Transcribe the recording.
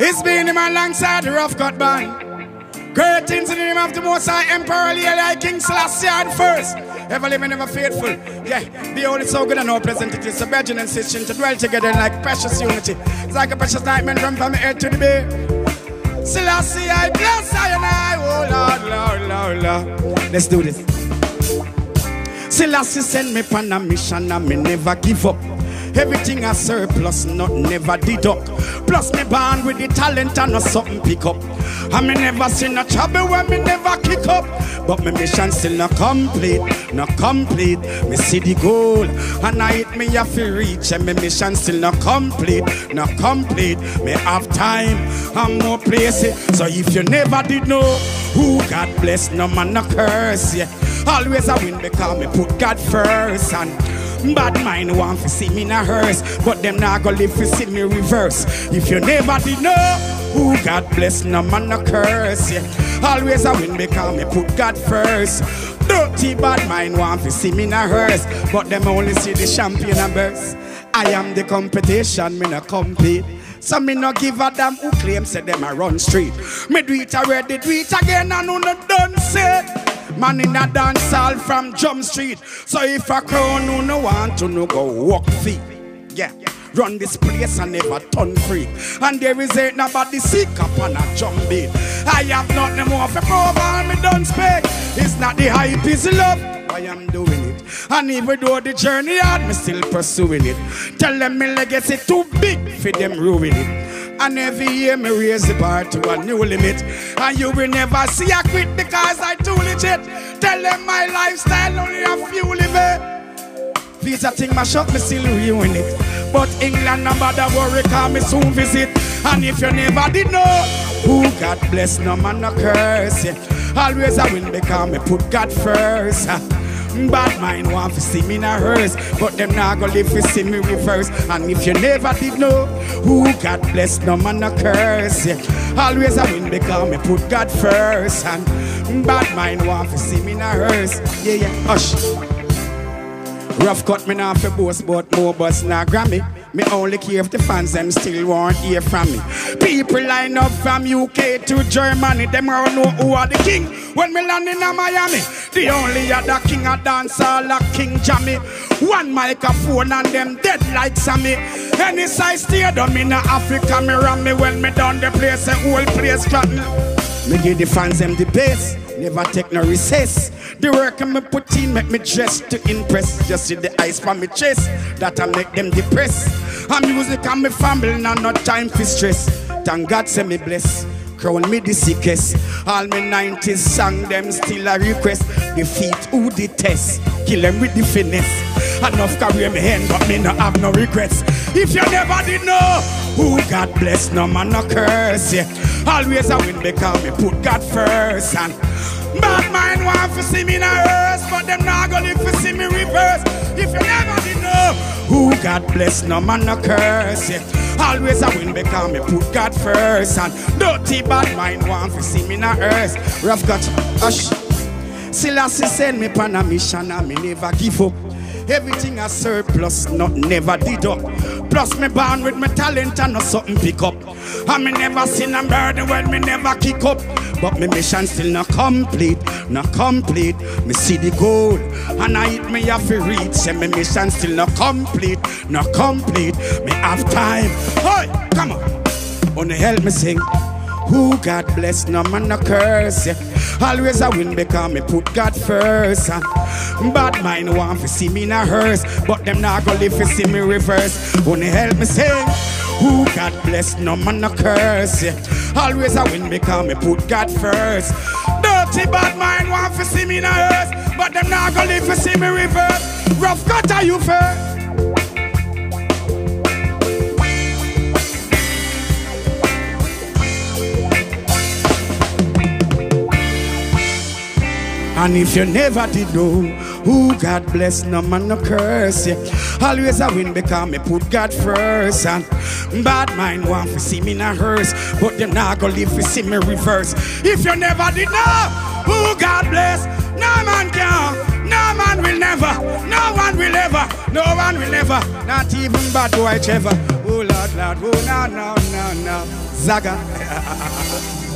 It's been him alongside the rough cut band. Great things in the name of the Most High Emperor like King Selassie the first. Ever living, ever faithful. Yeah, the only so good and all pleasant it is. So virgin and sister to dwell together in like precious unity. It's like a precious nightmare run from the earth to the bay. Selassie, I bless I and I. Oh Lord, Lord, Lord, Lord. Let's do this. Selassie send me on a mission and me never give up. Everything I surplus, not never deduct. Plus me born with the talent and not something pick up. And me never seen no trouble when me never kick up. But my mission still not complete, not complete. Me see the goal and I hit me have to reach. And my mission still not complete, not complete. Me have time and more places. So if you never did know who God bless, no man no curse. Yeah. Always I win because me put God first. And bad mind want to see me in a hearse, but them not gonna live to see me reverse. If you never did know who God bless, no man no curse. Yeah. Always I win because me put God first. Dirty bad mind want to see me in a hearse, but them only see the champion and burst. I am the competition, me no compete. So me no give a damn who claim say them a run street. Me do it already, do it again and who no done say. Man in a dance hall from Jump Street. So if a crown who no want to no go walk feet. Yeah, run this place and never turn free. And there is ain't nobody sick up on a jump beat. I have nothing more for prove and me don't speak. It's not the hype, it's love. I am doing it. And even though the journey hard, me still pursuing it. Tell them me legacy too big for them ruin it. And every year me raise the bar to a new limit. And you will never see I quit because I too legit. Tell them my lifestyle only a few live it. Visa thing my shop me still ruin it. But England no bother worry cause me soon visit. And if you never did know who God bless, no man no curse. Yeah. Always I win because me put God first. Bad mind want to see me in a hearse, but them not gonna live to see me reverse. And if you never did know who God bless, no man no curse. Yeah. Always I win because me put God first. And bad mind want to see me in a hearse. Yeah, yeah, hush. Rough cut me now for boast, but more bus now Grammy. Me only care if the fans them still want hear from me. People line up from UK to Germany. Them all know who are the king. When me land in Miami, the only other king a dancer like King Jammy. One microphone and them dead like Sammy. Any size stadium in Africa, me ram me when me down the place, the whole place cotton. Me give the fans them the best. Never take no recess. The work I me put in make me dress to impress. Just see the eyes from me chest that I make them depressed. And music and me family and no time for stress. Thank God say me bless. Crown me the sickest. All me 90s song them still a request. Defeat who the test. Kill them with the finesse. Enough career me hand but me no have no regrets. If you never did know who God bless, no man no curse. Yeah. Always I win because me put God first. And bad mind want to see me in a hearse, but them not gonna live to see me reverse. If you never did know who God bless, no man no curse. Yeah. Always I win because me put God first. And dirty bad mind want to see me in a hearse. Rough cut, hush. Selassie send me on a mission and me never give up. Everything I surplus, not never deduct. Plus me born with my talent and not something pick up. And me never seen a burden when me never kick up. But my mission still not complete, not complete. Me see the goal and I hit me have to reach. And my mission still not complete, not complete. Me have time. Hey, come on. Wanna help me sing. Who God bless, no man no curse. Yeah. Always I win because me put God first. Bad mind want to see me in a hearse, but them not gonna live to see me reverse. Wanna help me sing. Who God bless, no man no curse. Yeah. Always I win because me put God first. Dirty bad mind want to see me in a hearse, but them not gonna live to see me reverse. Rough cut are you first? And if you never did know who God bless, no man no curse. Yeah. Always I win because me put God first. And bad mind want to see me in a hearse, but them not gonna live to see me reverse. If you never did know who God bless, no man can, no man will never, no one will ever, no one will ever, not even bad boy Trevor. Oh Lord, Lord, oh no, no, no, no. Zaga.